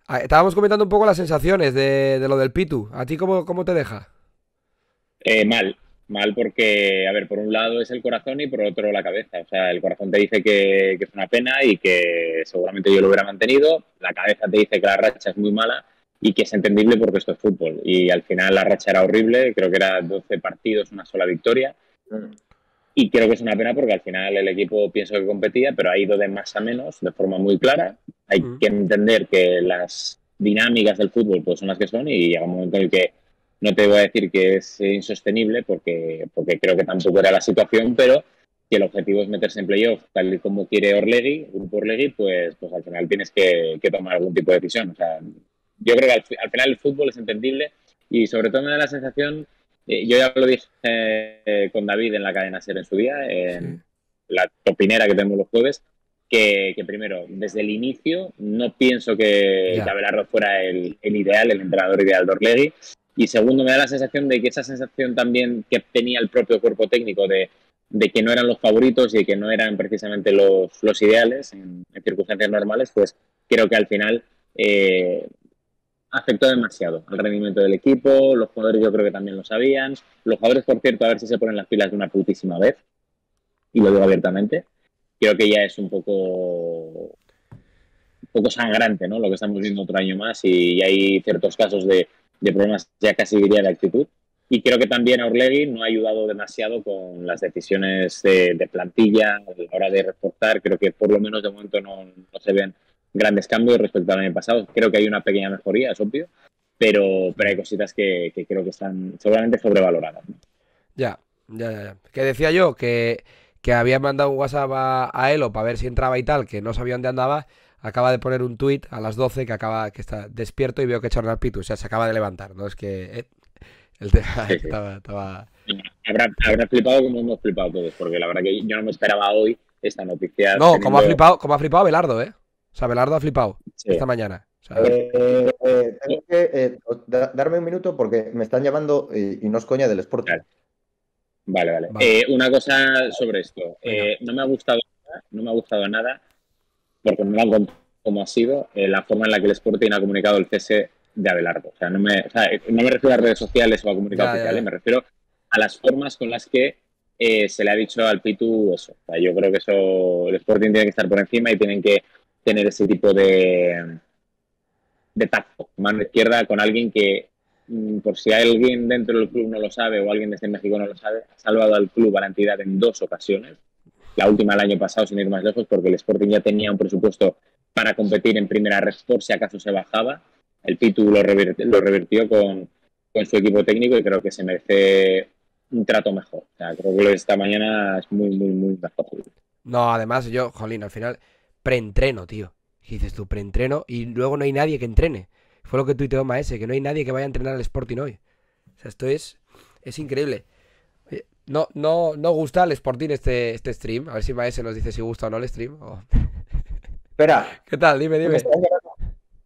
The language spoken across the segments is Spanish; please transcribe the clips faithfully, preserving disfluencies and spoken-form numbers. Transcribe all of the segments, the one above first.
Ah, estábamos comentando un poco las sensaciones de, de lo del Pitu. ¿A ti cómo, cómo te deja? Eh, mal, mal porque, a ver, por un lado es el corazón y por otro la cabeza. O sea, el corazón te dice que, que es una pena y que seguramente yo lo hubiera mantenido. La cabeza te dice que la racha es muy mala y que es entendible porque esto es fútbol. Y al final la racha era horrible, creo que era doce partidos, una sola victoria. Mm. Y creo que es una pena porque al final el equipo pienso que competía, pero ha ido de más a menos de forma muy clara. Hay Mm. que entender que las dinámicas del fútbol pues son las que son y llega un momento en el que no te voy a decir que es insostenible porque, porque creo que tampoco era la situación, pero que el objetivo es meterse en playoff tal y como quiere Orlegui, Grupo Orlegui, pues, pues al final tienes que, que tomar algún tipo de decisión. O sea, yo creo que al, al final el fútbol es entendible y sobre todo me da la sensación eh, yo ya lo dije eh, con David en la cadena SER en su día, Sí. en la topinera que tenemos los jueves, que, que primero, desde el inicio, no pienso que, que Ya. Abelardo fuera el, el ideal, el entrenador ideal de Orlegui. Y segundo, me da la sensación de que esa sensación también que tenía el propio cuerpo técnico de, de que no eran los favoritos y que no eran precisamente los, los ideales en, en circunstancias normales, pues creo que al final eh, afectó demasiado al rendimiento del equipo, los jugadores yo creo que también lo sabían, los jugadores por cierto a ver si se ponen las pilas de una putísima vez, y lo digo abiertamente, creo que ya es un poco, un poco sangrante, ¿no? Lo que estamos viendo otro año más y hay ciertos casos de, de problemas ya casi diría de actitud. Y creo que también a Orlegui no ha ayudado demasiado con las decisiones de, de plantilla a la hora de reforzar. Creo que por lo menos de momento no, no se ven grandes cambios respecto al año pasado. Creo que hay una pequeña mejoría, es obvio, pero, pero hay cositas que, que creo que están seguramente sobrevaloradas, ¿no? Ya, ya, ya, ya. Que decía yo que, que había mandado un WhatsApp a, a Elo para ver si entraba y tal, que no sabía dónde andaba. Acaba de poner un tuit a las doce que acaba, que está despierto y veo que echaron al Pitu. O sea, se acaba de levantar, ¿no? Es que eh, el tema Sí, sí. estaba, estaba... Habrá, habrá flipado como hemos flipado todos, porque la verdad que yo no me esperaba hoy esta noticia No, como ha teniendo... flipado, como ha flipado Belardo, ¿eh? O sea, Belardo ha flipado Sí. esta mañana. O sea, Eh, eh, tengo que eh, da- darme un minuto porque me están llamando y, y no es coña del Sporting. Vale, vale. vale. vale, Eh, una cosa sobre esto. venga. Eh, no me ha gustado nada, no me ha gustado nada, porque no me lo han contado cómo ha sido eh, la forma en la que el Sporting ha comunicado el cese de Abelardo. O sea, no me, o sea, no me refiero a redes sociales o a comunicado Ya, ya, oficial, eh, ya. me refiero a las formas con las que eh, se le ha dicho al Pitu eso. O sea, yo creo que eso, el Sporting tiene que estar por encima y tienen que tener ese tipo de, de tacto, mano izquierda, con alguien que, mm, por si alguien dentro del club no lo sabe o alguien desde México no lo sabe, ha salvado al club, a la entidad en dos ocasiones. La última el año pasado, sin ir más lejos, porque el Sporting ya tenía un presupuesto para competir en primera red por si acaso se bajaba. El Pitu lo, revir lo revirtió con, con su equipo técnico y creo que se merece un trato mejor. O sea, creo que lo de esta mañana es muy, muy, muy mejor. No, además yo, jolín, al final, preentreno, tío. ¿Qué dices tú? Preentreno y luego no hay nadie que entrene. Fue lo que tuiteó Maese, que no hay nadie que vaya a entrenar al Sporting hoy. O sea, esto es, es increíble. Oye, No, no, no gusta al Sporting este, este stream. A ver si Maese nos dice si gusta o no el stream. Oh. Espera, ¿Qué tal? Dime, me dime. estaban llamando,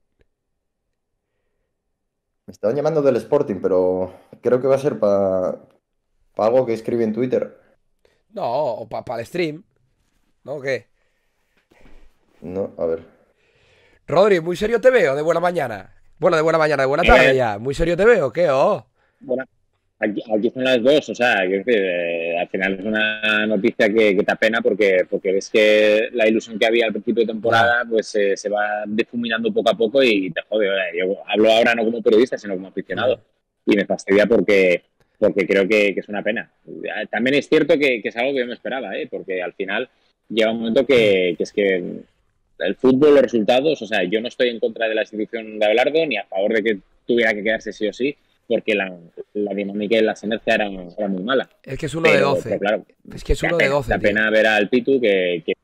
me estaban llamando del Sporting, pero creo que va a ser para algo que escribí en Twitter. No, o para el stream. ¿No? ¿O qué? No, a ver. Rodri, muy serio te veo de buena mañana. Bueno, de buena mañana, de buena tarde Eh, ya. Muy serio te veo, ¿qué? Oh. bueno, Aquí, aquí son las dos, o sea, quiero decir, eh, al final es una noticia que, que te apena porque, porque ves que la ilusión que había al principio de Ya. temporada pues eh, se va difuminando poco a poco y te jode. eh, Yo hablo ahora no como periodista, sino como Mm. aficionado y me fastidia porque, porque creo que, que es una pena. Eh, También es cierto que, que es algo que yo me esperaba, ¿eh? Porque al final llega un momento que, que es que el fútbol, los resultados, o sea, yo no estoy en contra de la institución de Abelardo ni a favor de que tuviera que quedarse sí o sí, porque la, la dinámica y la sinergia era, era muy mala. Es que es uno de Pero, pero doce. claro, Es que es da uno de pena, doce, da tío. pena ver al Pitu que, que...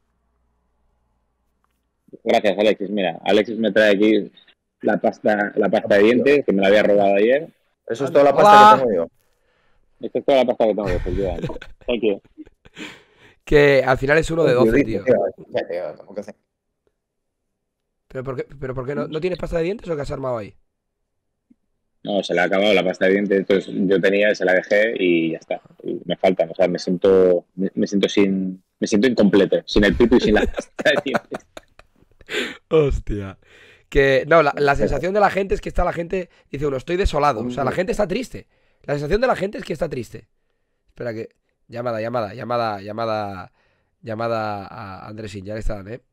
Gracias, Alexis. Mira, Alexis me trae aquí la pasta, la pasta de dientes, que me la había robado ayer. Eso es toda Anda. la pasta que Hola. tengo yo. Esta es toda la pasta que tengo, efectivamente. Thank you. Que al final es uno de Tío, doce, dice, tío. tío, ya, tío, tampoco hace- ¿Pero por qué, pero por qué no, no tienes pasta de dientes o qué has armado ahí? No, se le ha acabado la pasta de dientes, entonces yo tenía, se la dejé y ya está. Y me faltan, o sea, me siento, me, me siento sin, me siento incompleto, sin el Pitu y sin la pasta de dientes. Hostia. Que, no, la, la sensación de la gente es que está la gente, dice uno, estoy desolado. O sea, la Mm. gente está triste. La sensación de la gente es que está triste. Espera que, llamada, llamada, llamada, llamada, llamada a Andresín, ya le están, ¿eh?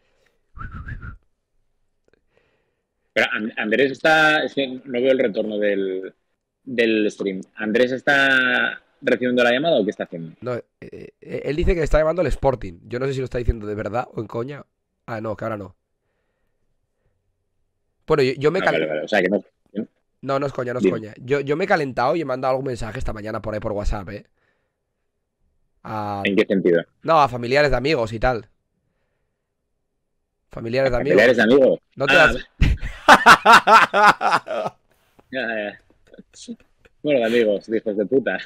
Pero And- Andrés está, es que no veo el retorno del, del stream. ¿Andrés está recibiendo la llamada o qué está haciendo? No, eh, eh, él dice que le está llamando el Sporting. Yo no sé si lo está diciendo de verdad o en coña. Ah, no, que ahora no. Bueno, yo, yo me Ah, cal... vale, vale. O sea, que no. No, no es coña, no es Dime. coña. Yo, yo me he calentado y he mandado algún mensaje esta mañana por ahí por WhatsApp, ¿eh? A... ¿En qué sentido? No, a familiares de amigos y tal. Familiares de amigos. ¿Familiares de amigos? No te Ah, das... ya, ya. Bueno, de amigos, de hijos de puta.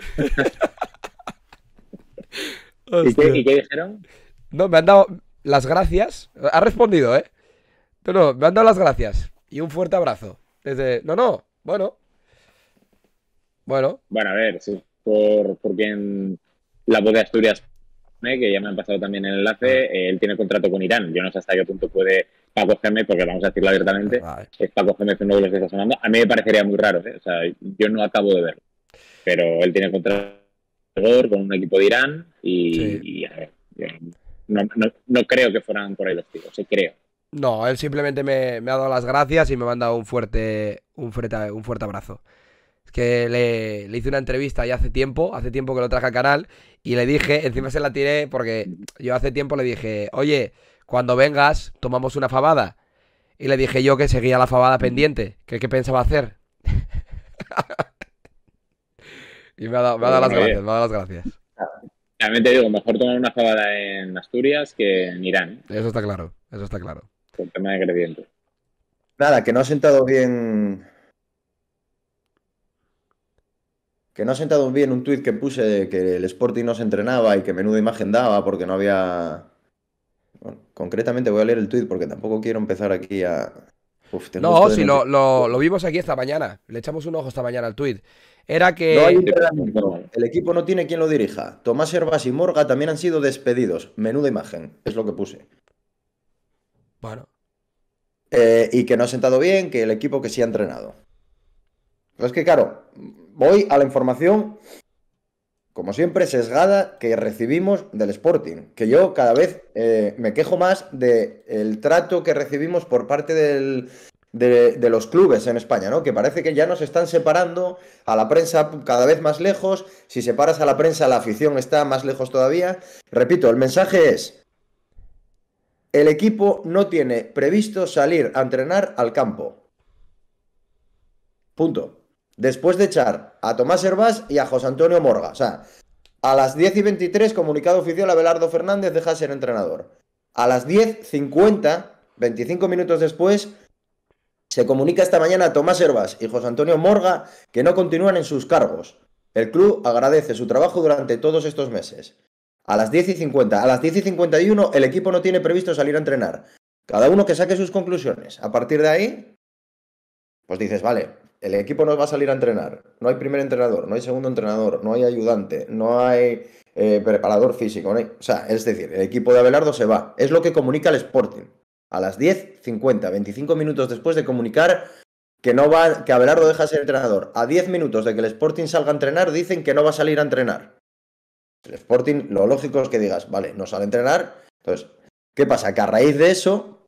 ¿Y qué, ¿Y qué dijeron? No, me han dado las gracias. Ha respondido, ¿eh? No, no, me han dado las gracias. Y un fuerte abrazo. Desde... No, no, bueno. Bueno, Bueno, a ver, sí, por, por quien la voz de Asturias, eh, que ya me han pasado también el enlace, eh, él tiene contrato con Irán. Yo no sé hasta qué punto puede Paco Gémez, porque vamos a decirlo abiertamente, vale. es Paco Gémez uno de los que está sonando. A mí me parecería muy raro, ¿eh? O sea, yo no acabo de verlo. Pero él tiene contrato con un equipo de Irán y, Sí. y, a ver, yo no, no, no creo que fueran por ahí los tiros, sí creo. No, él simplemente me, me ha dado las gracias y me ha mandado un fuerte, un fuerte, un fuerte abrazo. Es que le, le hice una entrevista ya hace tiempo, hace tiempo que lo traje al canal y le dije, encima se la tiré porque yo hace tiempo le dije, oye, cuando vengas tomamos una fabada. Y le dije yo que seguía la fabada pendiente, que qué pensaba hacer. Y me ha dado, me ha dado las Bueno, gracias, oye. me ha dado las gracias. También te digo, mejor tomar una fabada en Asturias que en Irán, ¿eh? Eso está claro, eso está claro. Por tema de gradiente. Nada, que no ha sentado bien. Que no ha sentado bien un tuit que puse de que el Sporting no se entrenaba y que menuda imagen daba porque no había. Bueno, concretamente voy a leer el tuit porque tampoco quiero empezar aquí a. Uf, tengo No, esto de si lo, noticia. lo, lo vimos aquí esta mañana. Le echamos un ojo esta mañana al tuit. Era No hay que... entrenamiento. El equipo no tiene quien lo dirija. Tomás Herbás y Morga también han sido despedidos. Menuda imagen, es lo que puse. Bueno, Eh, y que no ha sentado bien, que el equipo que sí ha entrenado. Pero es que, claro, voy a la información, como siempre, sesgada que recibimos del Sporting. Que yo cada vez eh, me quejo más del trato que recibimos por parte del, de, de los clubes en España, ¿no? Que parece que ya nos están separando a la prensa cada vez más lejos. Si separas a la prensa, la afición está más lejos todavía. Repito, el mensaje es: el equipo no tiene previsto salir a entrenar al campo. Punto. Después de echar a Tomás Herbás y a José Antonio Morga. O sea, a las diez y veintitrés, comunicado oficial, Abelardo Fernández deja de ser entrenador. A las diez cincuenta, veinticinco minutos después, se comunica esta mañana a Tomás Herbás y José Antonio Morga que no continúan en sus cargos. El club agradece su trabajo durante todos estos meses. A las diez y cincuenta, a las diez y cincuenta y uno, el equipo no tiene previsto salir a entrenar. Cada uno que saque sus conclusiones. A partir de ahí, pues dices, vale, el equipo no va a salir a entrenar. No hay primer entrenador, no hay segundo entrenador, no hay ayudante, no hay eh, preparador físico. No hay... O sea, es decir, el equipo de Abelardo se va. Es lo que comunica el Sporting. A las diez cincuenta, veinticinco minutos después de comunicar que, no va, que Abelardo deja de ser entrenador. A diez minutos de que el Sporting salga a entrenar, dicen que no va a salir a entrenar. El Sporting, lo lógico es que digas, vale, no sale a entrenar. Entonces, ¿qué pasa? Que a raíz de eso,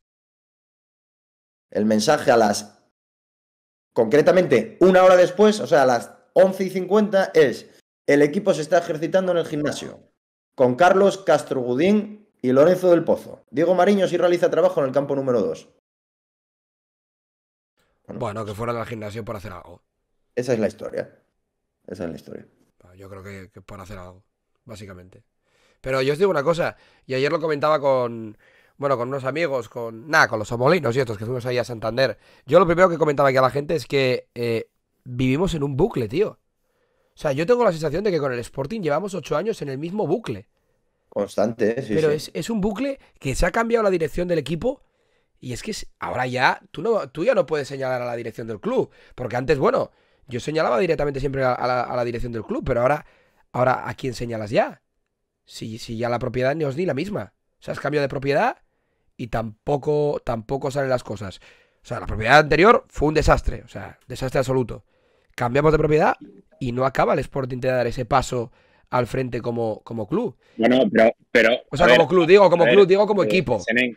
el mensaje a las... Concretamente, una hora después, o sea, a las once y cincuenta, es: el equipo se está ejercitando en el gimnasio con Carlos Castrogudín y Lorenzo del Pozo. Diego Mariño sí realiza trabajo en el campo número dos. Bueno, bueno, que fueran al gimnasio por hacer algo. esa es la historia. Esa es la historia. Yo creo que, que por hacer algo, básicamente. Pero yo os digo una cosa, y ayer lo comentaba con... Bueno, con unos amigos, con... Nada, con los somolinos y estos que fuimos ahí a Santander. Yo lo primero que comentaba aquí a la gente es que eh, vivimos en un bucle, tío. O sea, yo tengo la sensación de que con el Sporting llevamos ocho años en el mismo bucle. Constante, ¿eh? Sí, Pero sí. Es, es un bucle que se ha cambiado la dirección del equipo. Y es que es- ahora ya, tú, no, tú ya no puedes señalar a la dirección del club. Porque antes, bueno, yo señalaba directamente siempre a, a la, a la dirección del club. Pero ahora, ahora ¿a quién señalas ya? Si, si ya la propiedad no es ni la misma. O sea, has cambiado de propiedad y tampoco, tampoco salen las cosas. O sea, la propiedad anterior fue un desastre. O sea, desastre absoluto. Cambiamos de propiedad y no acaba el Sporting de dar ese paso al frente como, como club. Bueno, pero, pero. O sea, a como ver, club, digo como a ver, club, digo como eh, equipo. Senen,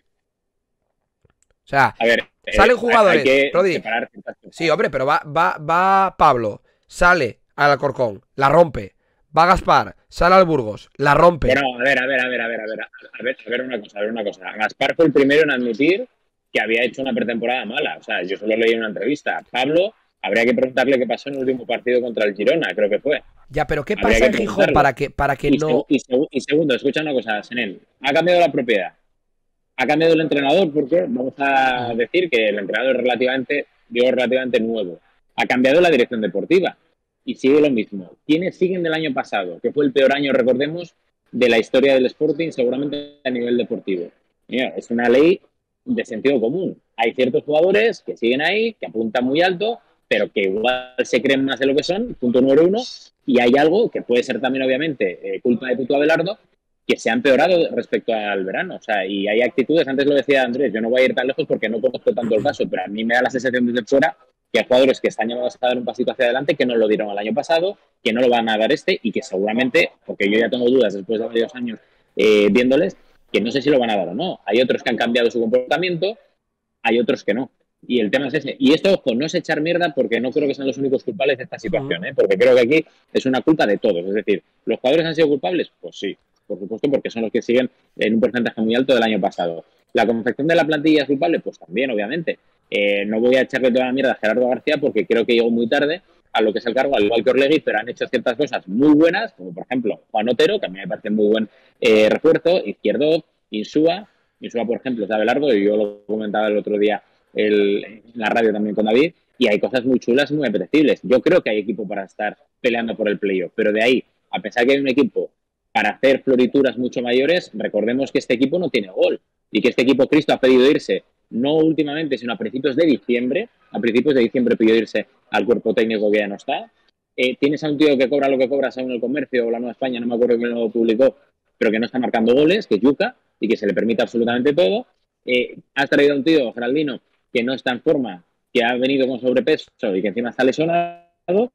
O sea, a ver, eh, salen hay- jugadores. hay que Rodri, separar ciertas cosas. sí, hombre, pero va, va, va Pablo, sale al Alcorcón, la rompe. Va Gaspar, sale al Burgos, la rompe. Bueno, a ver, a ver, a ver, a ver, a ver, a ver, a ver una cosa, a ver una cosa. Gaspar fue el primero en admitir que había hecho una pretemporada mala. O sea, yo solo leí en una entrevista. Pablo, habría que preguntarle qué pasó en el último partido contra el Girona, creo que fue. Ya, pero ¿qué Habría pasa que en Gijón preguntarlo. para que, para que Y, no. seg- y seg- y segundo, escucha una cosa, Senén. Ha cambiado la propiedad. Ha cambiado el entrenador porque vamos a decir que el entrenador es relativamente, digo relativamente nuevo. Ha cambiado la dirección deportiva y sigue lo mismo. ¿Quiénes siguen del año pasado? Que fue el peor año, recordemos, de la historia del Sporting, seguramente a nivel deportivo. Mira, es una ley de sentido común. Hay ciertos jugadores que siguen ahí, que apuntan muy alto, pero que igual se creen más de lo que son, punto número uno, y hay algo que puede ser también, obviamente, eh, culpa de Tutu Abelardo, que se ha empeorado respecto al verano. O sea, y hay actitudes, antes lo decía Andrés, yo no voy a ir tan lejos porque no conozco tanto el caso, pero a mí me da la sensación desde fuera que hay jugadores que están llamados a dar un pasito hacia adelante, que no lo dieron el año pasado, que no lo van a dar este, y que seguramente, porque yo ya tengo dudas después de varios años eh, viéndoles, que no sé si lo van a dar o no. Hay otros que han cambiado su comportamiento, hay otros que no. Y el tema es ese. Y esto, ojo, no es echar mierda porque no creo que sean los únicos culpables de esta situación, ¿eh? Porque creo que aquí es una culpa de todos. Es decir, ¿los jugadores han sido culpables? Pues sí, por supuesto, porque son los que siguen en un porcentaje muy alto del año pasado. ¿La confección de la plantilla es culpable? Pues también, obviamente. Eh, no voy a echarle toda la mierda a Gerardo García porque creo que llegó muy tarde a lo que es el cargo, al igual que Orlegui, pero han hecho ciertas cosas muy buenas, como por ejemplo Juan Otero, que a mí me parece muy buen eh, refuerzo, Izquierdo, Insúa. Insúa, por ejemplo, es de Abelardo, y yo lo comentaba el otro día el, en la radio también con David, y hay cosas muy chulas, muy apetecibles. Yo creo que hay equipo para estar peleando por el playoff, pero de ahí, a pesar que hay un equipo para hacer florituras mucho mayores, recordemos que este equipo no tiene gol, y que este equipo Cristo ha pedido irse, no últimamente, sino a principios de diciembre, a principios de diciembre pidió irse al cuerpo técnico que ya no está. Eh, tienes a un tío que cobra lo que cobra según el Comercio o la Nueva España, no me acuerdo quién lo publicó, pero que no está marcando goles, que es Yuca, y que se le permite absolutamente todo. Eh, has traído a un tío, Geraldino, que no está en forma, que ha venido con sobrepeso y que encima está lesionado.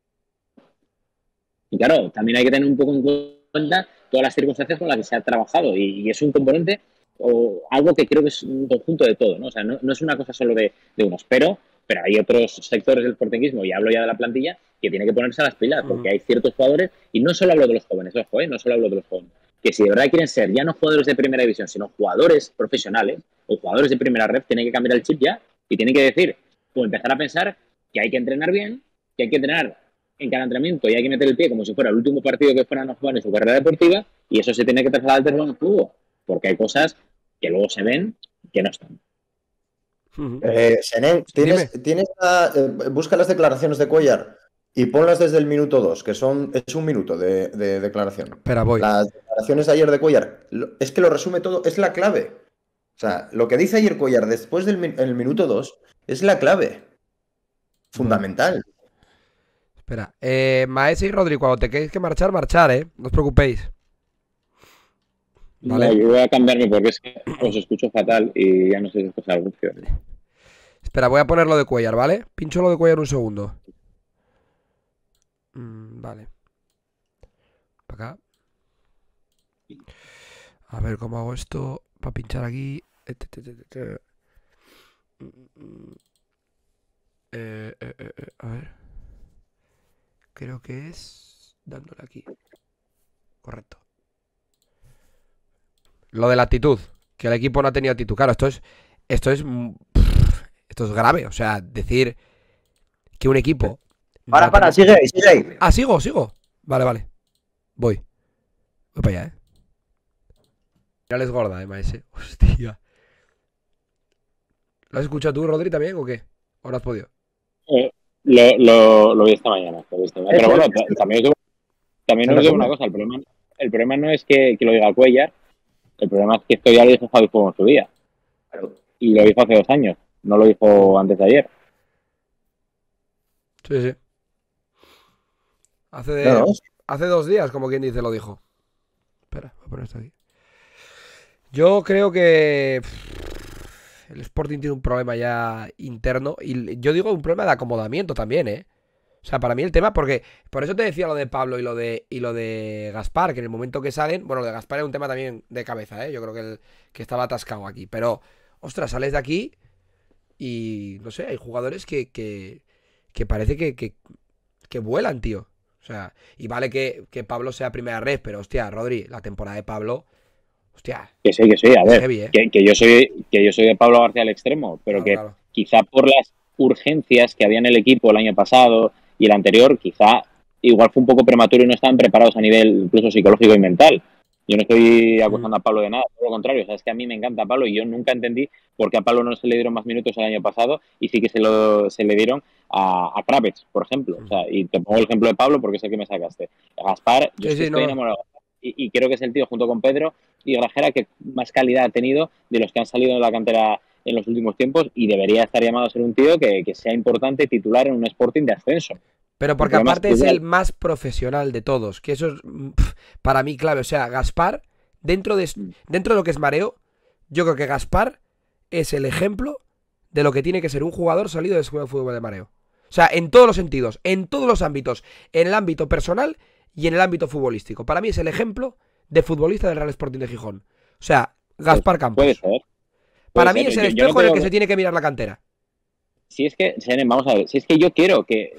Y claro, también hay que tener un poco en cuenta todas las circunstancias con las que se ha trabajado, y, y es un componente o algo que creo que es un conjunto de todo, ¿no? O sea, no, no es una cosa solo de, de unos, pero, pero hay otros sectores del sportinguismo, y hablo ya de la plantilla, que tiene que ponerse a las pilas, porque hay ciertos jugadores, y no solo hablo de los jóvenes, ojo, ¿eh? No solo hablo de los jóvenes, que si de verdad quieren ser ya no jugadores de primera división, sino jugadores profesionales o jugadores de primera red, tienen que cambiar el chip ya, y tienen que decir, o empezar a pensar que hay que entrenar bien, que hay que entrenar en cada entrenamiento y hay que meter el pie como si fuera el último partido que fueran a jugar en su carrera deportiva, y eso se tiene que trasladar al terreno de juego, porque hay cosas que luego se ven que no están. Eh, Senén, tienes, tienes la- eh, busca las declaraciones de Cuellar y ponlas desde el minuto dos, que son, es un minuto de, de declaración. Espera, voy. Las declaraciones de ayer de Cuellar, lo- es que lo resume todo, es la clave. O sea, lo que dice ayer Cuellar después del min- el minuto dos es la clave. Fundamental. Espera. Eh, Maese y Rodri, cuando te queréis que marchar, marchar, ¿eh? No os preocupéis. ¿Vale? No, yo voy a cambiarme porque es que os escucho fatal y ya no sé si es cosa de anuncio. Espera, voy a poner lo de Cuellar, ¿vale? Pincho lo de Cuellar un segundo. Mm, vale. Para acá. A ver cómo hago esto. Para pinchar aquí. Eh, te, te, te, te, te. Eh, eh, eh, eh, a ver. Creo que es dándole aquí. Correcto. Lo de la actitud. Que el equipo no ha tenido actitud. Claro, esto es. Esto es. mm, pff, Esto es grave. O sea, decir que un equipo. Para, no para, tenga- sigue ahí, sigue ahí. Ah, sigo, sigo. Vale, vale. Voy. Voy para allá, eh. Ya les gorda, eh, maese. Hostia. ¿Lo has escuchado tú, Rodri, también o qué? ¿O no has podido? Eh, lo, lo, lo vi esta mañana. Lo vi esta mañana. Pero Eso bueno, es. ta- también os digo, también Se os digo resume. una cosa. El problema, el problema no es que, que lo diga Cuellar. El problema es que esto ya lo dijo Javi Fuego en su día. Y lo dijo hace dos años. No lo dijo antes de ayer. Sí, sí. Hace, de, No, no, hace dos días, como quien dice, lo dijo. Espera, voy a poner esto aquí. Yo creo que pff, el Sporting tiene un problema ya interno y yo digo un problema de acomodamiento también, ¿eh? O sea, para mí el tema, porque por eso te decía lo de Pablo y lo de y lo de Gaspar, que en el momento que salen, bueno, lo de Gaspar era un tema también de cabeza, ¿eh? Yo creo que, el, que estaba atascado aquí, pero, ostras, sales de aquí y, no sé, hay jugadores que, que, que parece que, que, que vuelan, tío. O sea, y vale que, que Pablo sea primera red, pero, hostia, Rodri, la temporada de Pablo, hostia, Que sí, que sí, a es ver, heavy, ¿eh? que, que yo soy que yo soy de Pablo García al extremo, pero Claro, que claro. quizá por las urgencias que había en el equipo el año pasado y el anterior, quizá igual fue un poco prematuro y no estaban preparados a nivel incluso psicológico y mental. Yo no estoy Mm. acusando a Pablo de nada, todo lo contrario, o sea, es que a mí me encanta Pablo y yo nunca entendí por qué a Pablo no se le dieron más minutos el año pasado y sí que se, lo, se le dieron a, a Kravets, por ejemplo. O sea, y te pongo el ejemplo de Pablo porque sé que me sacaste. Gaspar, yo Sí, es que sí, no, estoy no. enamorado y, y creo que es el tío junto con Pedro y Grajera que más calidad ha tenido de los que han salido de la cantera en los últimos tiempos y debería estar llamado a ser un tío que, que sea importante titular en un Sporting de ascenso. Pero El porque problema es aparte que es el igual, más profesional de todos, que eso es mm, pf, para mí clave. O sea, Gaspar, dentro de, dentro de lo que es mareo, yo creo que Gaspar es el ejemplo de lo que tiene que ser un jugador salido de escuela de fútbol de mareo. O sea, en todos los sentidos, en todos los ámbitos, en el ámbito personal y en el ámbito futbolístico. Para mí es el ejemplo de futbolista del Real Sporting de Gijón. O sea, pues, Gaspar puede Campos. ser, puede Para mí ser. es el Yo, yo no espejo te en el digo que se que, tiene que mirar la cantera. si es que, Senen, vamos a ver, si es que yo quiero que,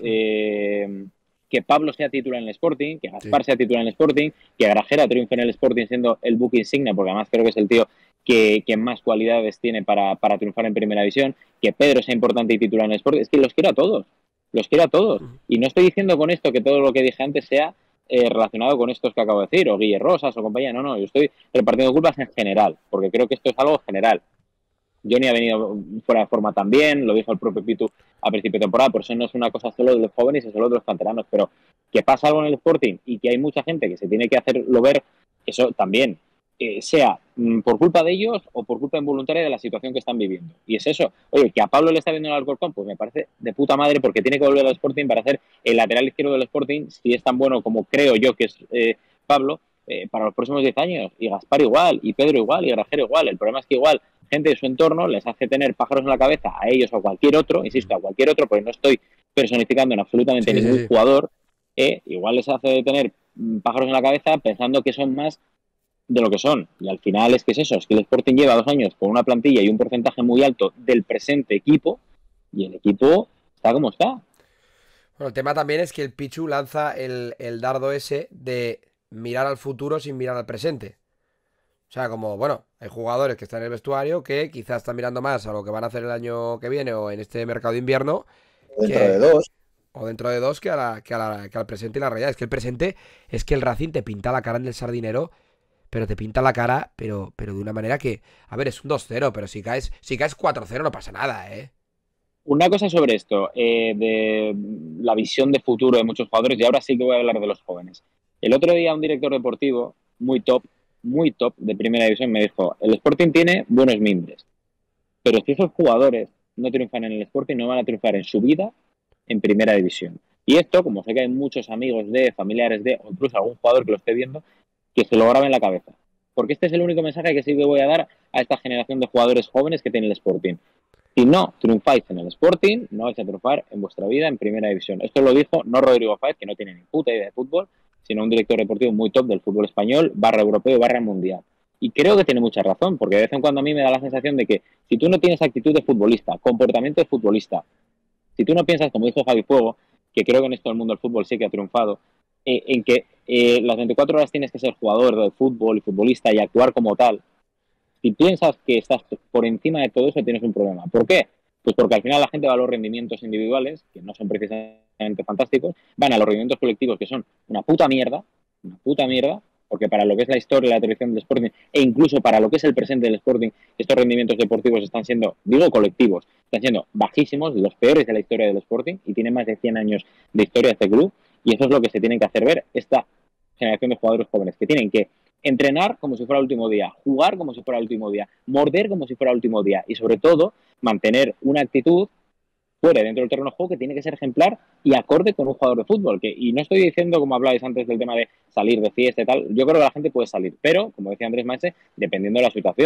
eh, que Pablo sea titular en el Sporting, que Sí. Gaspar sea titular en el Sporting, que Grajera triunfe en el Sporting siendo el buque insignia, porque además creo que es el tío que, que más cualidades tiene para, para triunfar en Primera División, que Pedro sea importante y titular en el Sporting, es que los quiero a todos, los quiero a todos. Y no estoy diciendo con esto que todo lo que dije antes sea eh, relacionado con estos que acabo de decir, o Guille Rosas o compañía, no, no, yo estoy repartiendo culpas en general, porque creo que esto es algo general. Johnny ha venido fuera de forma también, lo dijo el propio Pitu a principio de temporada, por eso no es una cosa solo de los jóvenes y solo de los canteranos, pero que pasa algo en el Sporting y que hay mucha gente que se tiene que hacerlo ver, eso también, eh, sea mm, por culpa de ellos o por culpa involuntaria de la situación que están viviendo. Y es eso. Oye, que a Pablo le está viendo el Alcorcón, pues me parece de puta madre porque tiene que volver al Sporting para ser el lateral izquierdo del Sporting, si es tan bueno como creo yo que es eh, Pablo, eh, para los próximos diez años. Y Gaspar igual, y Pedro igual, y Grajero igual. El problema es que igual gente de su entorno les hace tener pájaros en la cabeza a ellos o a cualquier otro, insisto, a cualquier otro, porque no estoy personificando en absolutamente Sí, sí, ningún sí. jugador, eh, igual les hace tener pájaros en la cabeza pensando que son más de lo que son. Y al final es que es eso, es que el Sporting lleva dos años con una plantilla y un porcentaje muy alto del presente equipo, y el equipo está como está. Bueno, el tema también es que el Pichu lanza el, el dardo ese de mirar al futuro sin mirar al presente. O sea, como, bueno, hay jugadores que están en el vestuario que quizás están mirando más a lo que van a hacer el año que viene o en este mercado de invierno Dentro de que, dos. o dentro de dos que, a la, que, a la- que al presente y la realidad. Es que el presente es que el Racing te pinta la cara en el Sardinero, pero te pinta la cara, pero, pero de una manera que, a ver, es un dos cero, pero si caes, si caes cuatro cero no pasa nada, ¿eh? Una cosa sobre esto, eh, de la visión de futuro de muchos jugadores, y ahora sí que voy a hablar de los jóvenes. El otro día un director deportivo muy top, muy top de primera división me dijo, el Sporting tiene buenos mimbres, pero si esos jugadores no triunfan en el Sporting, no van a triunfar en su vida en primera división. Y esto, como sé que hay muchos amigos de, familiares de, o incluso algún jugador que lo esté viendo, que se lo grabe en la cabeza. Porque este es el único mensaje que sí que voy a dar a esta generación de jugadores jóvenes que tiene el Sporting. Si no triunfáis en el Sporting, no vais a triunfar en vuestra vida en primera división. Esto lo dijo no Rodrigo Fáez, que no tiene ni puta idea de fútbol, sino un director deportivo muy top del fútbol español, barra europeo, barra mundial. Y creo que tiene mucha razón, porque de vez en cuando a mí me da la sensación de que si tú no tienes actitud de futbolista, comportamiento de futbolista, si tú no piensas, como dijo Javi Fuego, que creo que en esto del mundo del fútbol sí que ha triunfado, eh, en que eh, las veinticuatro horas tienes que ser jugador de fútbol y futbolista y actuar como tal, si piensas que estás por encima de todo eso, tienes un problema. ¿Por qué? Pues porque al final la gente va a los rendimientos individuales, que no son precisamente fantásticos, van a los rendimientos colectivos, que son una puta mierda, una puta mierda, porque para lo que es la historia y la tradición del Sporting, e incluso para lo que es el presente del Sporting, estos rendimientos deportivos están siendo, digo colectivos, están siendo bajísimos, los peores de la historia del Sporting, y tiene más de cien años de historia este club, y eso es lo que se tiene que hacer ver esta generación de jugadores jóvenes, que tienen que entrenar como si fuera el último día, jugar como si fuera el último día, morder como si fuera el último día y sobre todo mantener una actitud fuera dentro del terreno de juego que tiene que ser ejemplar y acorde con un jugador de fútbol. Que, y no estoy diciendo, como hablabais antes del tema de salir de fiesta y tal, yo creo que la gente puede salir, pero, como decía Andrés Maese, dependiendo de la situación.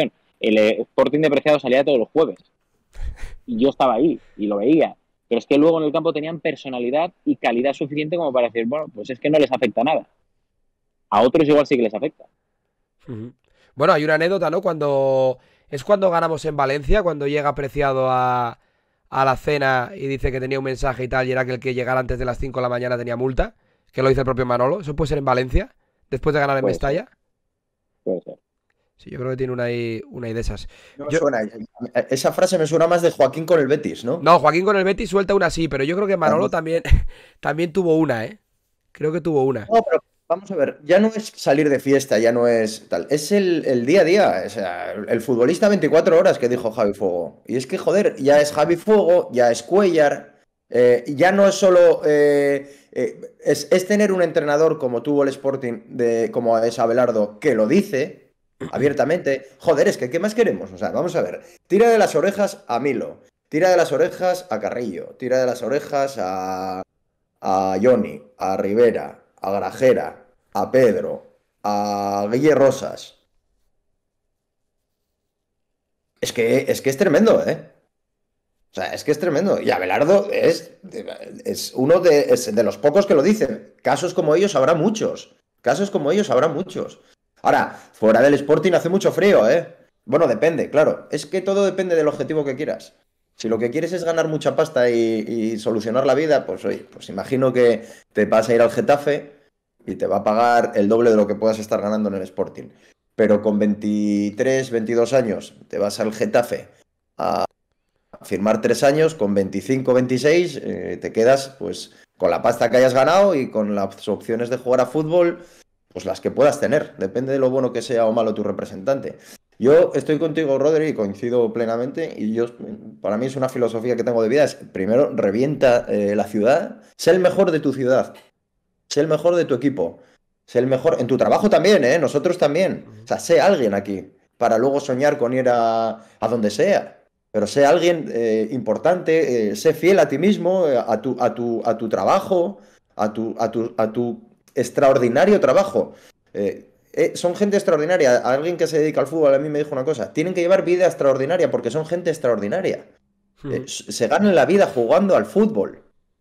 el Sporting de Preciado salía todos los jueves. Y yo estaba ahí y lo veía. Pero es que luego en el campo tenían personalidad y calidad suficiente como para decir, bueno, pues es que no les afecta nada. A otros igual sí que les afecta. Uh-huh. Bueno, hay una anécdota, ¿no? Cuando es cuando ganamos en Valencia, cuando llega Preciado a, a la cena y dice que tenía un mensaje y tal, y era que el que llegara antes de las cinco de la mañana tenía multa, que lo dice el propio Manolo. ¿Eso puede ser en Valencia? Después de ganar en Puede Mestalla. ser. Puede ser. Sí, yo creo que tiene una ahí, una ahí de esas. No me Yo... suena. Esa frase me suena más de Joaquín con el Betis, ¿no? No, Joaquín con el Betis suelta una así, pero yo creo que Manolo Vamos. también, también tuvo una, ¿eh? Creo que tuvo una. No, pero vamos a ver, ya no es salir de fiesta, ya no es tal, es el, el día a día, o sea, el, el futbolista veinticuatro horas que dijo Javi Fuego. Y es que, joder, ya es Javi Fuego, ya es Cuéllar, eh, ya no es solo... eh, eh, es, es tener un entrenador como tuvo el Sporting, de, como es Abelardo, que lo dice abiertamente. Joder, es que ¿qué más queremos? O sea, vamos a ver, tira de las orejas a Milo, tira de las orejas a Carrillo, tira de las orejas a... a Johnny, a Rivera, a Grajera, a Pedro, a Guille Rosas. Es que, es que es tremendo, ¿eh? O sea, es que es tremendo. Y Abelardo es, es uno de, es de los pocos que lo dicen. Casos como ellos habrá muchos. Casos como ellos habrá muchos. Ahora, fuera del Sporting hace mucho frío, ¿eh? Bueno, depende, claro. Es que todo depende del objetivo que quieras. Si lo que quieres es ganar mucha pasta y, y solucionar la vida, pues oye, pues imagino que te vas a ir al Getafe y te va a pagar el doble de lo que puedas estar ganando en el Sporting. Pero con veintitrés, veintidós años te vas al Getafe a firmar tres años, con veinticinco, veintiséis eh, te quedas pues con la pasta que hayas ganado y con las opciones de jugar a fútbol, pues las que puedas tener. Depende de lo bueno que sea o malo tu representante. Yo estoy contigo, Rodri, y coincido plenamente. Y yo, para mí es una filosofía que tengo de vida. Es, primero, revienta eh, la ciudad. Sé el mejor de tu ciudad. Sé el mejor de tu equipo. Sé el mejor... En tu trabajo también, ¿eh? Nosotros también. O sea, sé alguien aquí. Para luego soñar con ir a, a donde sea. Pero sé alguien eh, importante. Eh, sé fiel a ti mismo, eh, a, tu, a, tu, a tu trabajo, a tu, a tu, a tu extraordinario trabajo. Eh, Eh, son gente extraordinaria. Alguien que se dedica al fútbol a mí me dijo una cosa. Tienen que llevar vida extraordinaria porque son gente extraordinaria. Eh, se ganan la vida jugando al fútbol.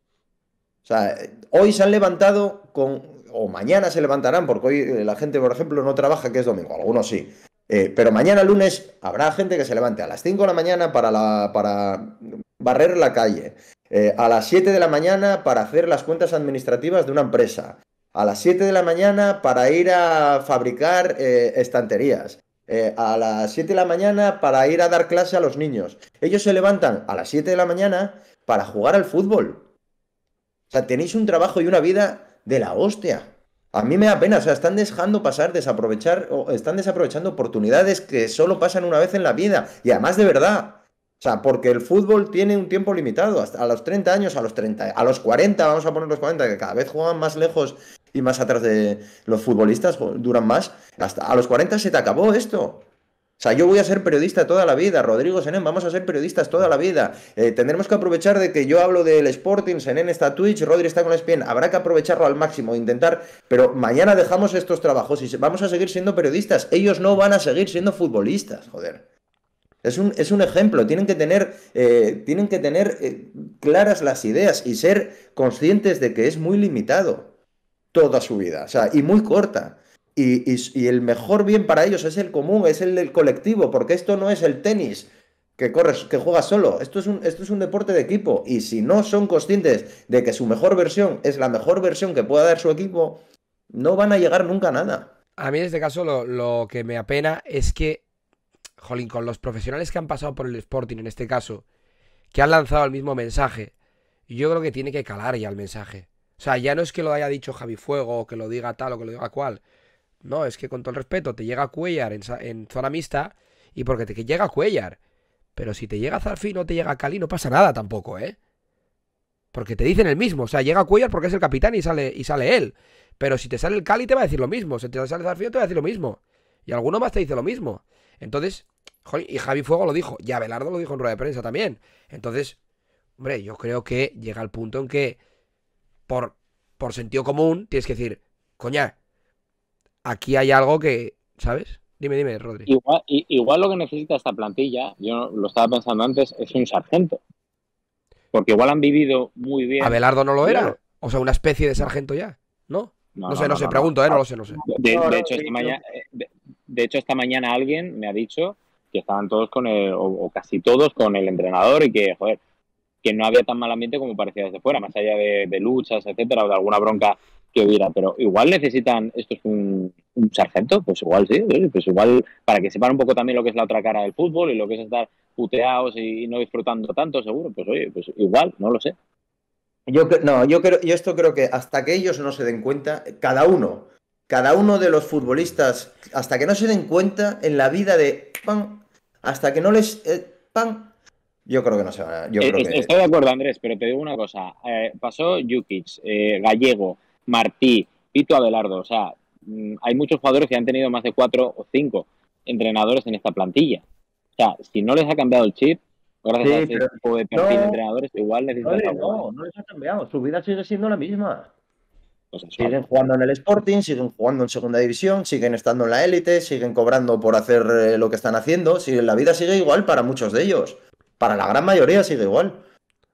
O sea, hoy se han levantado con... O mañana se levantarán porque hoy la gente, por ejemplo, no trabaja, que es domingo. Algunos sí. Eh, pero mañana lunes habrá gente que se levante a las cinco de la mañana para, la, para barrer la calle. Eh, a las siete de la mañana para hacer las cuentas administrativas de una empresa. A las siete de la mañana para ir a fabricar eh, estanterías. Eh, a las siete de la mañana para ir a dar clase a los niños. Ellos se levantan a las siete de la mañana para jugar al fútbol. O sea, tenéis un trabajo y una vida de la hostia. A mí me da pena, o sea, están dejando pasar, desaprovechar, o están desaprovechando oportunidades que solo pasan una vez en la vida. Y además de verdad. O sea, porque el fútbol tiene un tiempo limitado. Hasta a los treinta años, a los treinta, a los cuarenta, vamos a poner los cuarenta, que cada vez juegan más lejos y más atrás de los futbolistas, duran más. Hasta a los cuarenta se te acabó esto. O sea, yo voy a ser periodista toda la vida, Rodrigo, Senén, vamos a ser periodistas toda la vida. Eh, tendremos que aprovechar de que yo hablo del Sporting, Senén está a Twitch, Rodri está con E S P N. Habrá que aprovecharlo al máximo, intentar. Pero mañana dejamos estos trabajos y vamos a seguir siendo periodistas. Ellos no van a seguir siendo futbolistas, joder. Es un, es un ejemplo, tienen que tener, eh, tienen que tener eh, claras las ideas y ser conscientes de que es muy limitado toda su vida, o sea, y muy corta. Y, y, y el mejor bien para ellos es el común, es el del colectivo, porque esto no es el tenis que corres, que juegas solo, esto es un, esto es un deporte de equipo. Y si no son conscientes de que su mejor versión es la mejor versión que pueda dar su equipo, no van a llegar nunca a nada. A mí en este caso lo, lo que me apena es que jolín, con los profesionales que han pasado por el Sporting en este caso, que han lanzado el mismo mensaje, yo creo que tiene que calar ya el mensaje. O sea, ya no es que lo haya dicho Javi Fuego, o que lo diga tal, o que lo diga cual. No, es que con todo el respeto, te llega Cuéllar en, en zona mixta, y porque te llega Cuéllar. Pero si te llega Zarfín o te llega Cali, no pasa nada tampoco, ¿eh? Porque te dicen el mismo. O sea, llega Cuéllar porque es el capitán y sale, y sale él. Pero si te sale el Cali, te va a decir lo mismo. Si te sale Zarfín, te va a decir lo mismo. Y alguno más te dice lo mismo. Entonces... Joder, y Javi Fuego lo dijo, y Abelardo lo dijo en rueda de prensa también. Entonces, hombre, yo creo que llega el punto en que, por, por sentido común, tienes que decir, coña, aquí hay algo que, ¿sabes? Dime, dime, Rodri. Igual, i- igual lo que necesita esta plantilla, yo lo estaba pensando antes, es un sargento. Porque igual han vivido muy bien. ¿Abelardo no lo Mira, era? O sea, una especie de sargento ya, ¿no? No, No no, sé, no no, sé, no, pregunto, no. ¿eh? No lo sé, no sé. De, No, de no, hecho, sí, esta yo- mañana, de, de hecho, esta mañana alguien me ha dicho que estaban todos con el, o, o casi todos con el entrenador y que, joder, que no había tan mal ambiente como parecía desde fuera, más allá de, de luchas, etcétera, o de alguna bronca que hubiera. Pero igual necesitan, esto es un, un sargento, pues igual sí, sí, pues igual para que sepan un poco también lo que es la otra cara del fútbol y lo que es estar puteados y, y no disfrutando tanto, seguro, pues oye, pues igual, no lo sé. Yo, cre- no, yo creo, yo esto creo que hasta que ellos no se den cuenta, cada uno, cada uno de los futbolistas, hasta que no se den cuenta en la vida de pan, hasta que no les eh, pan, yo creo que no se van a, yo Eh, creo es- que Estoy de acuerdo, Andrés, pero te digo una cosa. Eh, pasó Jukic, eh, Gallego, Martí, Pito Abelardo. O sea, mm, hay muchos jugadores que han tenido más de cuatro o cinco entrenadores en esta plantilla. O sea, si no les ha cambiado el chip, gracias a sí, ese pero tipo de perfil de no, entrenadores, igual necesitan vale, algo más. no, no les ha cambiado, su vida sigue siendo la misma. Pues eso. Siguen jugando en el Sporting, siguen jugando en segunda división, siguen estando en la élite, siguen cobrando por hacer eh, lo que están haciendo. Sigue- la vida sigue igual para muchos de ellos. Para la gran mayoría sigue igual.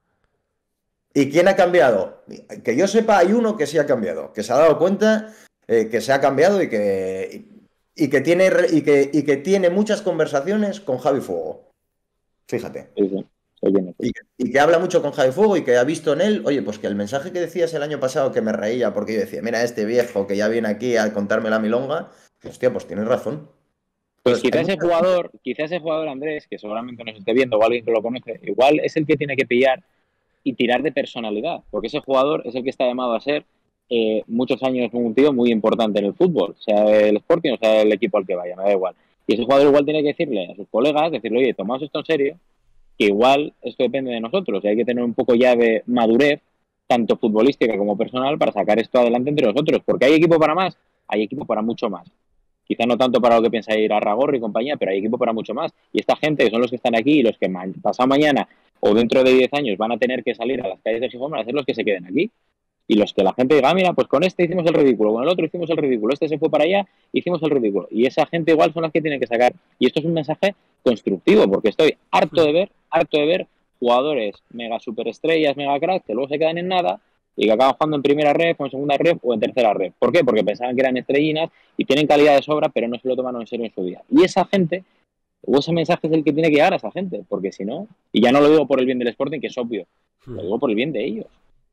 ¿Y quién ha cambiado? Que yo sepa, hay uno que sí ha cambiado, que se ha dado cuenta eh, que se ha cambiado y que, y que tiene, re- y que, y que tiene muchas conversaciones con Javi Fuego. Fíjate. Sí, sí, soy bien. Y, que- y que habla mucho con Javi Fuego y que ha visto en él, oye, pues que el mensaje que decías el año pasado que me reía porque yo decía, mira, este viejo que ya viene aquí a contarme la milonga, hostia, pues tienes razón. Pues Entonces, hay quizás ese mucha- jugador, quizás ese jugador Andrés, que seguramente nos esté viendo o alguien que lo conoce, igual es el que tiene que pillar y tirar de personalidad, porque ese jugador es el que está llamado a ser eh, muchos años un tío muy importante en el fútbol, sea el Sporting o sea el equipo al que vaya, me da igual. Y ese jugador igual tiene que decirle a sus colegas, decirle, oye, tomaos esto en serio, que igual esto depende de nosotros y hay que tener un poco ya de madurez, tanto futbolística como personal, para sacar esto adelante entre nosotros, porque hay equipo para más, hay equipo para mucho más. Quizá no tanto para lo que piensa ir a Ragorri y compañía, pero hay equipo para mucho más. Y esta gente, que son los que están aquí y los que ma pasado mañana o dentro de diez años van a tener que salir a las calles de Gijón, van a ser los que se queden aquí. Y los que la gente diga, ah, mira, pues con este hicimos el ridículo, con el otro hicimos el ridículo, este se fue para allá, hicimos el ridículo. Y esa gente igual son las que tienen que sacar. Y esto es un mensaje constructivo, porque estoy harto de ver, harto de ver jugadores mega superestrellas, mega cracks, que luego se quedan en nada y que acaban jugando en primera red, o en segunda red o en tercera red. ¿Por qué? Porque pensaban que eran estrellinas y tienen calidad de sobra, pero no se lo tomaron en serio en su día. Y esa gente, o ese mensaje es el que tiene que llegar a esa gente, porque si no, y ya no lo digo por el bien del Sporting, que es obvio, lo digo por el bien de ellos.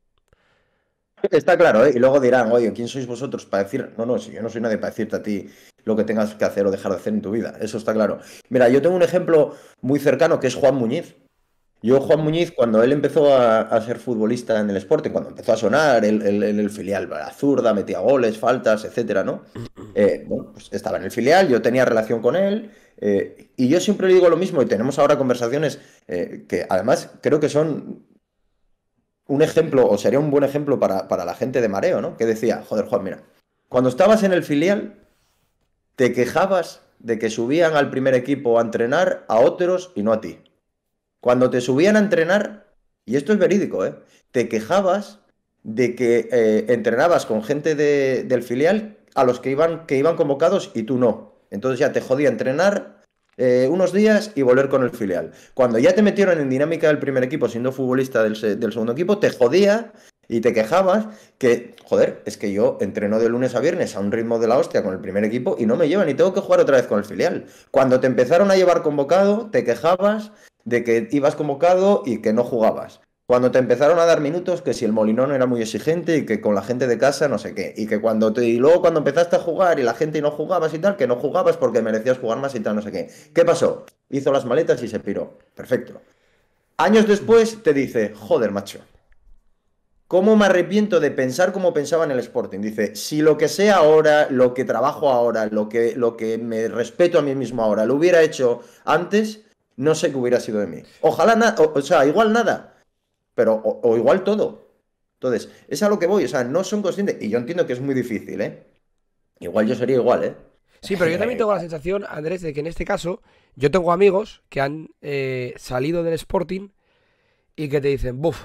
Está claro, ¿eh? Y luego dirán, oye, ¿quién sois vosotros para decir? No, no, si yo no soy nadie para decirte a ti lo que tengas que hacer o dejar de hacer en tu vida. Eso está claro. Mira, yo tengo un ejemplo muy cercano que es Juan Muñiz. Yo, Juan Muñiz, cuando él empezó a, a ser futbolista en el Sporting, cuando empezó a sonar el, el, el, el filial, la zurda, metía goles, faltas, etcétera, ¿no? Eh, bueno, pues estaba en el filial, yo tenía relación con él, eh, y yo siempre le digo lo mismo, y tenemos ahora conversaciones eh, que además creo que son un ejemplo, o sería un buen ejemplo para, para la gente de Mareo, ¿no? Que decía, joder, Juan, mira, cuando estabas en el filial, te quejabas de que subían al primer equipo a entrenar a otros y no a ti. Cuando te subían a entrenar, y esto es verídico, ¿eh? Te quejabas de que eh, entrenabas con gente de, del filial a los que iban, que iban convocados y tú no. Entonces ya te jodía entrenar eh, unos días y volver con el filial. Cuando ya te metieron en dinámica del primer equipo, siendo futbolista del, se- del segundo equipo, te jodía y te quejabas que, joder, es que yo entreno de lunes a viernes a un ritmo de la hostia con el primer equipo y no me llevan y tengo que jugar otra vez con el filial. Cuando te empezaron a llevar convocado, te quejabas de que ibas convocado y que no jugabas. Cuando te empezaron a dar minutos, que si el Molinón era muy exigente y que con la gente de casa no sé qué. Y que cuando te, y luego cuando empezaste a jugar y la gente no jugabas y tal, que no jugabas porque merecías jugar más y tal, no sé qué. ¿Qué pasó? Hizo las maletas y se piró. Perfecto. Años después te dice, joder, macho, ¿cómo me arrepiento de pensar como pensaba en el Sporting? Dice, si lo que sé ahora, lo que trabajo ahora, lo que, lo que me respeto a mí mismo ahora, lo hubiera hecho antes, no sé qué hubiera sido de mí. Ojalá nada, o, o sea, igual nada, pero o, o igual todo. Entonces, es a lo que voy, o sea, no son conscientes, y yo entiendo que es muy difícil, ¿eh? Igual yo sería igual, ¿eh? Sí, pero yo también tengo la sensación, Andrés, de que en este caso yo tengo amigos que han eh, salido del Sporting y que te dicen, buf,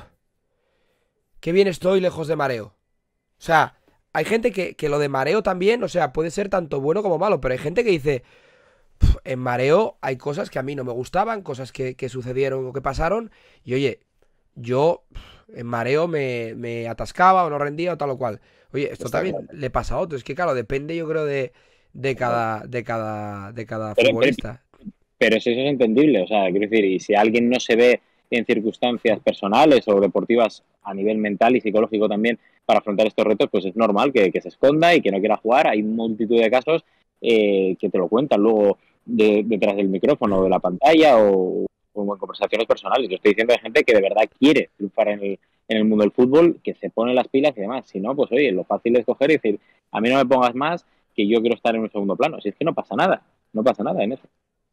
qué bien estoy lejos de Mareo. O sea, hay gente que, que lo de Mareo también, o sea, puede ser tanto bueno como malo, pero hay gente que dice, pf, en mareo hay cosas que a mí no me gustaban, cosas que, que sucedieron o que pasaron, y oye, yo pf, en mareo me, me atascaba o no rendía o tal o cual. Oye, esto Está también claro. le pasa a otros. Es que claro, depende yo creo de, de Claro. cada, de cada, de cada Pero, pero, futbolista. pero si eso es entendible, o sea, quiero decir, y si alguien no se ve en circunstancias personales o deportivas a nivel mental y psicológico también para afrontar estos retos, pues es normal que, que se esconda y que no quiera jugar. Hay multitud de casos eh, que te lo cuentan luego de, detrás del micrófono o de la pantalla o, o en conversaciones personales. Yo estoy diciendo de gente que de verdad quiere triunfar en el, en el mundo del fútbol, que se pone las pilas y demás. Si no, pues oye, lo fácil es coger y decir, a mí no me pongas más, que yo quiero estar en un segundo plano. Si es que no pasa nada, no pasa nada en eso.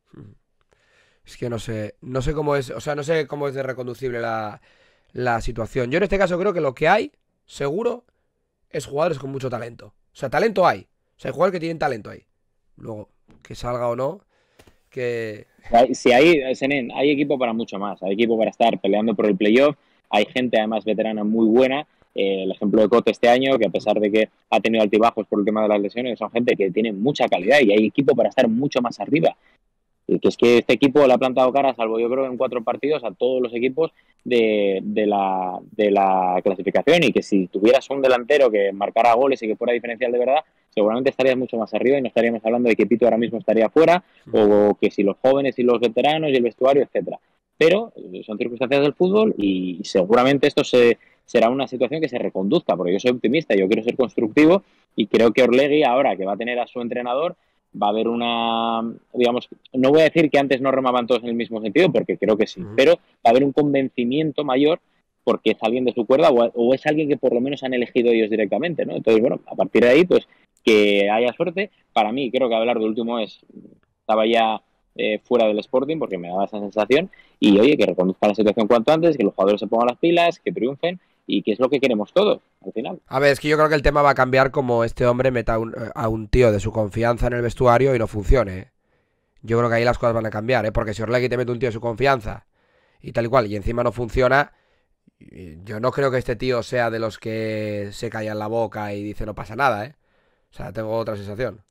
Es que no sé, no sé cómo es, o sea, no sé cómo es de reconducible la, la situación. Yo en este caso creo que lo que hay, seguro, es jugadores con mucho talento. O sea, talento hay. O sea, hay jugadores que tienen talento ahí. Luego, que salga o no, que... Hay- Si hay, Senen, hay equipo para mucho más. Hay equipo para estar peleando por el playoff. Hay gente, además, veterana muy buena. Eh, el ejemplo de Cote este año, que a pesar de que ha tenido altibajos por el tema de las lesiones, son gente que tiene mucha calidad y hay equipo para estar mucho más arriba. Y que es que este equipo le ha plantado cara, salvo yo creo en cuatro partidos, a todos los equipos de, de, la, de la clasificación, y que si tuvieras un delantero que marcara goles y que fuera diferencial de verdad, seguramente estarías mucho más arriba y no estaríamos hablando de que Pito ahora mismo estaría fuera, o que si los jóvenes y los veteranos y el vestuario, etcétera. Pero son circunstancias del fútbol y seguramente esto se, será una situación que se reconduzca, porque yo soy optimista, yo quiero ser constructivo y creo que Orlegui, ahora que va a tener a su entrenador, va a haber una, digamos, no voy a decir que antes no remaban todos en el mismo sentido, porque creo que sí, Ujú. pero va a haber un convencimiento mayor porque es alguien de su cuerda o, o es alguien que por lo menos han elegido ellos directamente, ¿no? Entonces, bueno, a partir de ahí, pues que haya suerte. Para mí, creo que Abelardo último es, estaba ya eh, fuera del Sporting porque me daba esa sensación, y oye, que reconduzca la situación cuanto antes, que los jugadores se pongan las pilas, que triunfen, y que es lo que queremos todos, al final. A ver, es que yo creo que el tema va a cambiar como este hombre meta a un, a un tío de su confianza en el vestuario y no funcione, ¿eh? Yo creo que ahí las cosas van a cambiar, ¿eh? Porque si Orlegui te mete un tío de su confianza y tal y cual, y encima no funciona, yo no creo que este tío sea de los que se callan la boca y dice no pasa nada, ¿eh? O sea, tengo otra sensación.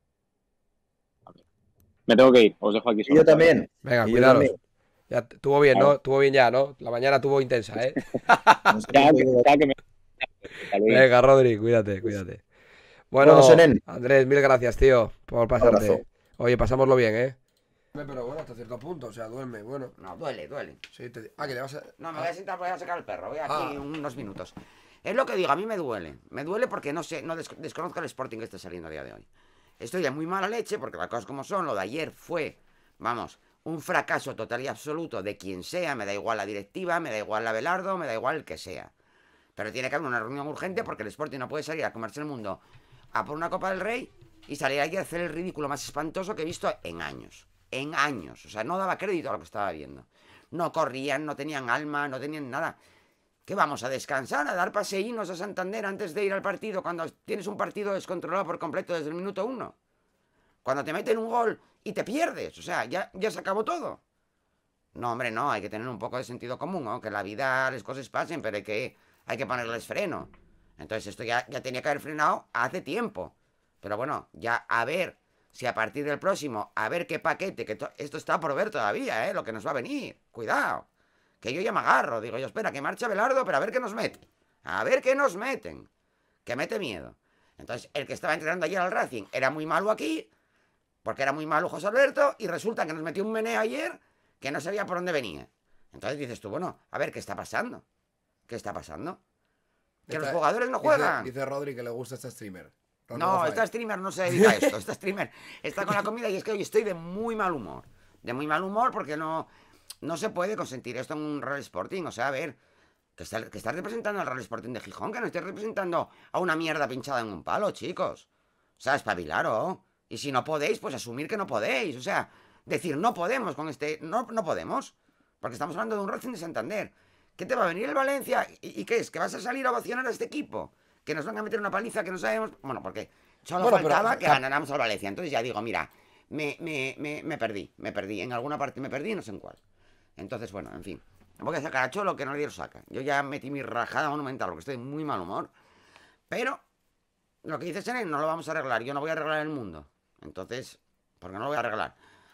Me tengo que ir, os dejo aquí Y yo solo. también. Venga, Y yo también. cuidaros. Ya t- tuvo bien, Claro. ¿no? Tuvo bien ya, ¿no? La mañana tuvo intensa, ¿eh? No sé Ya, qué que, digo. ya que me... Hasta luego. Venga, Rodri, cuídate, cuídate. Bueno, Bueno, Senen, Andrés, mil gracias, tío, por un abrazo. pasarte. Oye, pasámoslo bien, ¿eh? Pero bueno, hasta cierto punto, o sea, duerme, bueno. No, duele, duele. Sí, te... Ah, que le vas a... No, me voy a sentar, voy a sacar al perro. Voy aquí Ah. unos minutos. Es lo que digo, a mí me duele. Me duele porque no sé, no des- desconozco el Sporting que esté saliendo a día de hoy. Estoy de muy mala leche porque las cosas como son. Lo de ayer fue, vamos, un fracaso total y absoluto de quien sea. Me da igual la directiva, me da igual la Abelardo, me da igual el que sea. Pero tiene que haber una reunión urgente porque el Sporting no puede salir a comerse el mundo a por una Copa del Rey y salir aquí a hacer el ridículo más espantoso que he visto en años. En años. O sea, no daba crédito a lo que estaba viendo. No corrían, no tenían alma, no tenían nada. ¿Qué vamos a descansar, a dar paseínos a Santander antes de ir al partido cuando tienes un partido descontrolado por completo desde el minuto uno? Cuando te meten un gol y te pierdes. O sea, ya, ya se acabó todo. No, hombre, no, hay que tener un poco de sentido común, ¿no? Que en la vida las cosas pasen, pero hay que, hay que ponerles freno. Entonces esto ya, ya tenía que haber frenado hace tiempo. Pero bueno, ya a ver si a partir del próximo, a ver qué paquete, que to- esto está por ver todavía, ¿eh? Lo que nos va a venir. Cuidado. Que yo ya me agarro. Digo yo, espera, que marcha Belardo, pero a ver qué nos mete. A ver qué nos meten. Que mete miedo. Entonces, el que estaba entrenando ayer al Racing era muy malo aquí, porque era muy malo José Alberto, y resulta que nos metió un meneo ayer que no sabía por dónde venía. Entonces dices tú, bueno, a ver, ¿qué está pasando? ¿Qué está pasando? Que los jugadores no juegan. Dice, dice Rodri que le gusta este streamer. No, esta streamer no se dedica a esto. Esta streamer está con la comida y es que hoy estoy de muy mal humor. De muy mal humor porque no, no se puede consentir esto en un Real Sporting. O sea, a ver, que estás que está representando al Real Sporting de Gijón, que no estés representando a una mierda pinchada en un palo, chicos. O sea, espabilaros. Y si no podéis, pues asumir que no podéis. O sea, decir no podemos con este... No, no podemos. Porque estamos hablando de un Racing de Santander. ¿Qué te va a venir el Valencia? ¿Y, y qué es? ¿Que vas a salir a ovacionar a este equipo? Que nos van a meter una paliza que no sabemos... Bueno, porque solo Bueno, faltaba pero- que ganáramos al Valencia. Entonces ya digo, mira, me, me, me, me perdí, me perdí. En alguna parte me perdí, no sé en cuál. Entonces, bueno, en fin. Voy a sacar a Cholo que nadie lo saca. Yo ya metí mi rajada monumental porque estoy de muy mal humor. Pero, lo que dice Senen no lo vamos a arreglar. Yo no voy a arreglar el mundo. Entonces, ¿por qué no lo voy a arreglar?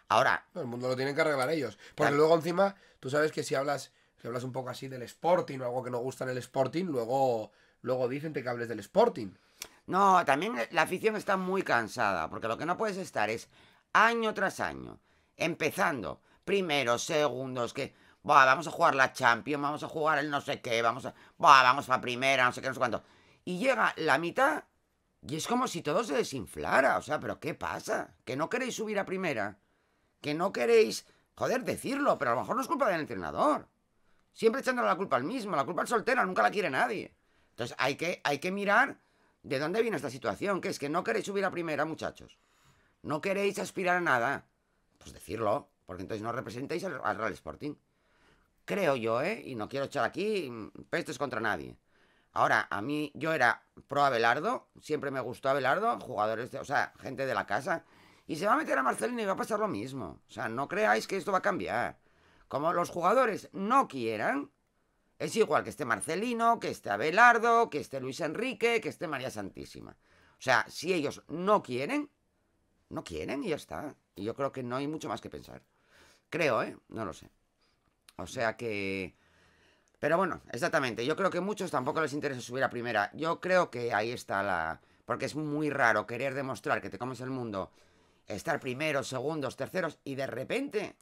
Ahora, No, el mundo lo tienen que arreglar ellos. Porque Claro. luego encima, tú sabes que si hablas, si hablas un poco así del Sporting o algo que no gusta en el Sporting, luego, luego dicen que hables del Sporting. no, también la afición está muy cansada, porque lo que no puedes estar es año tras año, empezando, primeros, segundos, que, buah, vamos a jugar la Champions, vamos a jugar el no sé qué, vamos a, buah, vamos a primera, no sé qué, no sé cuánto. Y llega la mitad y es como si todo se desinflara, o sea, pero ¿qué pasa? ¿Que no queréis subir a primera? ¿Que no queréis, joder, decirlo? Pero a lo mejor no es culpa del entrenador. Siempre echándole la culpa al mismo, la culpa al soltero, nunca la quiere nadie. Entonces hay que, hay que mirar de dónde viene esta situación, que es que no queréis subir a primera, muchachos. No queréis aspirar a nada. Pues decirlo, porque entonces no representáis al, al Real Sporting. Creo yo, ¿eh? Y no quiero echar aquí pestes contra nadie. Ahora, a mí, yo era pro Abelardo, siempre me gustó Abelardo, jugadores, de, o sea, gente de la casa. Y se va a meter a Marcelino y va a pasar lo mismo. O sea, no creáis que esto va a cambiar. Como los jugadores no quieran, es igual que esté Marcelino, que esté Abelardo, que esté Luis Enrique, que esté María Santísima. O sea, si ellos no quieren, no quieren y ya está. Y yo creo que no hay mucho más que pensar. Creo, ¿eh? No lo sé. O sea que... Pero bueno, exactamente. Yo creo que a muchos tampoco les interesa subir a primera. Yo creo que ahí está la... Porque es muy raro querer demostrar que te comes el mundo, estar primeros, segundos, terceros y de repente...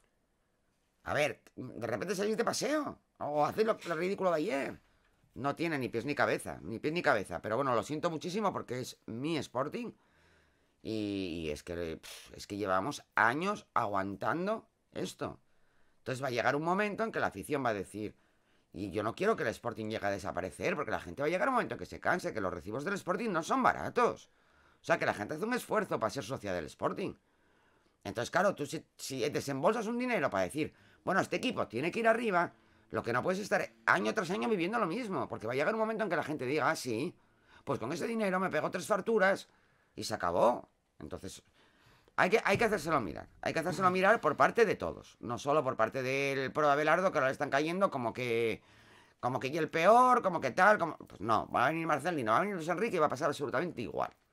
A ver, de repente salís de paseo. O hacéis lo, lo ridículo de ayer. No tiene ni pies ni cabeza. Ni pies ni cabeza. Pero bueno, lo siento muchísimo porque es mi Sporting. Y, y es que pff, es que llevamos años aguantando esto. Entonces va a llegar un momento en que la afición va a decir... Y yo no quiero que el Sporting llegue a desaparecer, porque la gente va a llegar un momento en que se canse, que los recibos del Sporting no son baratos. O sea, que la gente hace un esfuerzo para ser socia del Sporting. Entonces, claro, tú si, si desembolsas un dinero para decir, bueno, este equipo tiene que ir arriba, lo que no puedes estar año tras año viviendo lo mismo, porque va a llegar un momento en que la gente diga, ah, sí, pues con ese dinero me pego tres facturas y se acabó. Entonces, hay que, hay que hacérselo mirar. Hay que hacérselo mirar por parte de todos. No solo por parte del pro Abelardo, que ahora le están cayendo como que... Como que y el peor, como que tal, como... Pues no, va a venir Marcelino, va a venir Luis Enrique y va a pasar absolutamente igual.